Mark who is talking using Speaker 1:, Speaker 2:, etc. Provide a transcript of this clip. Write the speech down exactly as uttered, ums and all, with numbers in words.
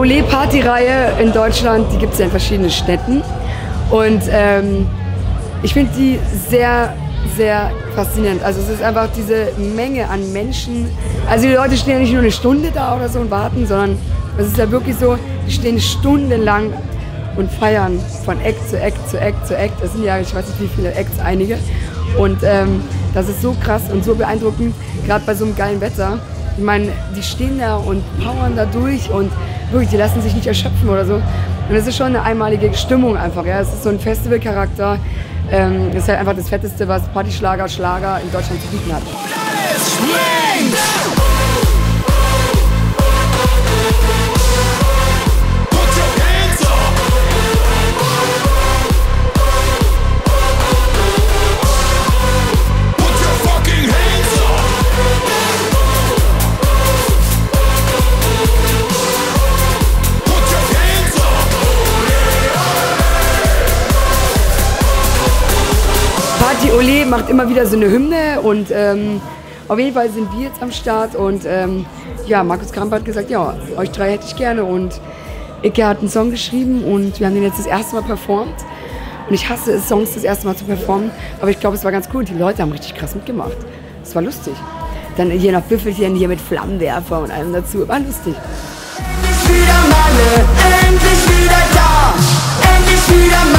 Speaker 1: Ole Party-Reihe in Deutschland, die gibt es ja in verschiedenen Städten. Und ähm, ich finde die sehr, sehr faszinierend. Also es ist einfach diese Menge an Menschen. Also die Leute stehen ja nicht nur eine Stunde da oder so und warten, sondern es ist ja wirklich so, die stehen stundenlang und feiern von Eck zu Eck zu Eck zu Eck. Das sind ja, ich weiß nicht wie viele Acts, einige. Und ähm, das ist so krass und so beeindruckend, gerade bei so einem geilen Wetter. Ich meine, die stehen da und powern da durch und wirklich, die lassen sich nicht erschöpfen oder so. Und es ist schon eine einmalige Stimmung einfach. Ja? Es ist so ein Festivalcharakter. Ähm, das ist halt einfach das Fetteste, was Partyschlager, Schlager in Deutschland zu bieten hat. Party Ole macht immer wieder so eine Hymne und ähm, auf jeden Fall sind wir jetzt am Start und ähm, ja, Markus Kramp hat gesagt, ja, euch drei hätte ich gerne und Icke hat einen Song geschrieben und wir haben den jetzt das erste Mal performt und ich hasse es, Songs das erste Mal zu performen, aber ich glaube, es war ganz cool und die Leute haben richtig krass mitgemacht. Es war lustig. Dann hier noch Büffelchen hier mit Flammenwerfer und allem dazu, war lustig.
Speaker 2: Endlich wieder Malle, endlich wieder da, endlich wieder Malle.